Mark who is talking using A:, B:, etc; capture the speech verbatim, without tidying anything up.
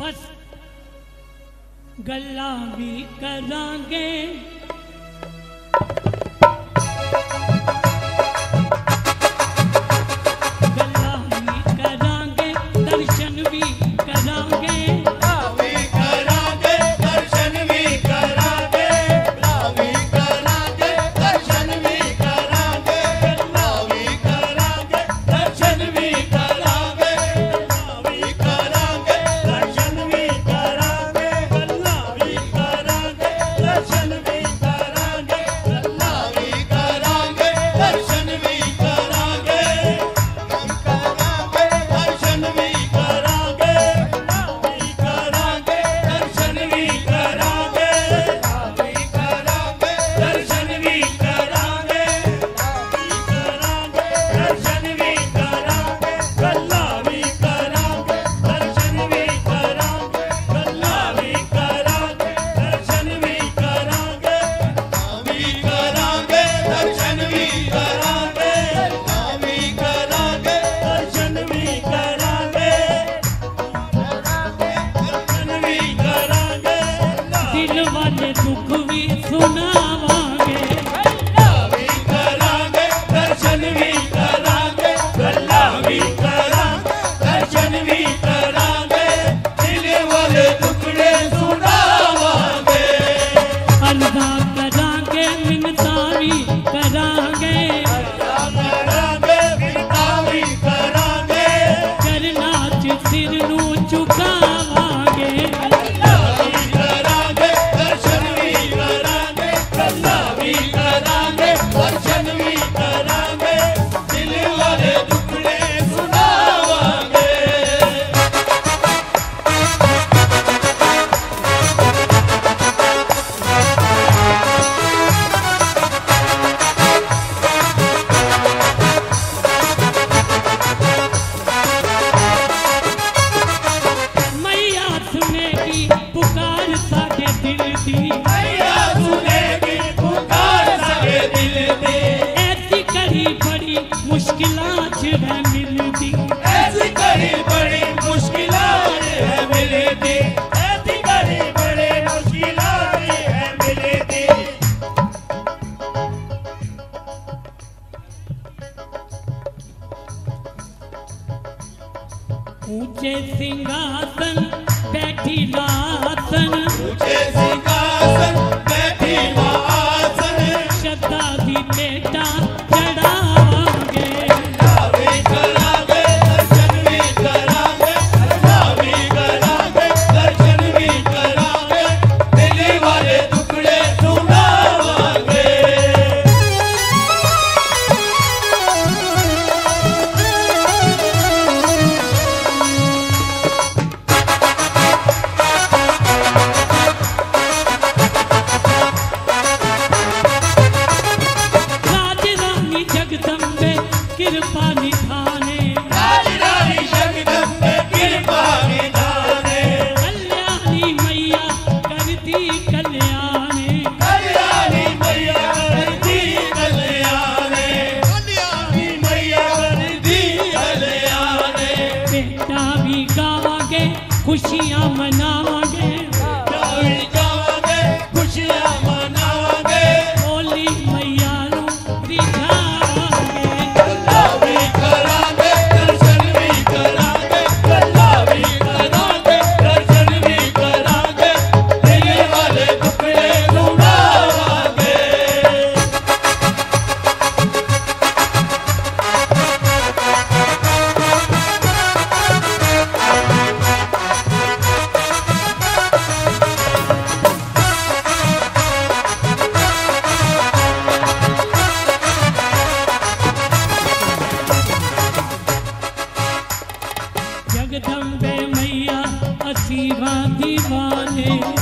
A: बस गल्ला भी करांगे गल्ला भी करांगे दर्शन भी करांगे
B: भी करांगे दर्शन भी करांगे भी करांगे दर्शन भी करांगे भी करांगे दर्शन भी करांगे भी करांगे दर्शन भी करांगे गल्ला भी करांगे दर्शन भी करांगे गल्ला भी करांगे दर्शन भी करांगे हम करांगे दर्शन भी करांगे भी करांगे दर्शन भी करांगे भी करांगे दर्शन भी करांगे भी करांगे दर्शन भी करांगे गल्ला भी करांगे दर्शन भी करांगे गल्ला भी करांगे दर्शन भी करांगे भी करांगे दर्शन भी करांगे भी करांगे दर्शन भी करांगे दर्शन भी करांगे
A: दिल वाले दुख भी सुनावांगे
B: भी करांगे दर्शन भी करांगे गल्ला भी करांगे दर्शन भी करांगे दिल वाले टुकड़े सुनावांगे
A: अल्लाह करांगे मिन्नता भी करांगे
B: करांगे बिरता भी करांगे
A: करना च सिर नू झुकावांगे
B: भी करांगे दर्शन भी करांगे गल्ला भी करांगे दर्शन भी करांगे दिल वाले टुकड़े सुनावांगे
A: मैया सुनेगी पुकार साडे दिल दी
B: मैया सुनेगी पुकार सारे दिल दी
A: ऐसी कड़ी बड़ी मुश्किलां च है मिलदी
B: ऐसी कड़ी बड़ी मुश्किलात है मिलती ऐसी कड़ी बड़ी मुश्किलात है मिलती
A: ऊंचे सिंहासन बैठी लासन
B: ऊंचे सिंहासन बैठी मां आसन
A: श्रद्धा दी बेटा चढ़ावांगे
B: भी करांगे दर्शन भी करांगे अल्लाह भी करांगे दर्शन भी करांगे दिल वाले टुकड़े सुनावांगे
A: राज रानी जगदम्बे कृपा निधाने
B: रानी रानी जगदम्बे कृपा निधाने
A: कल्याणी मैया करती कल्याणे
B: कल्याणी मैया करती कल्याणे कल्याणी मैया करती कल्याणे
A: बेटा भी गावांगे खुशियां मनावांगे
B: जावी जावांगे खुशियां मनावांगे
A: होली मैया नू रिझावांगे
B: गल्ला भी करांगे दर्शन भी करांगे गल्ला भी करांगे दर्शन भी करांगे दिल वाले टुकड़े सुनावांगे
A: जगदम्बे मैया असीवा दीवाने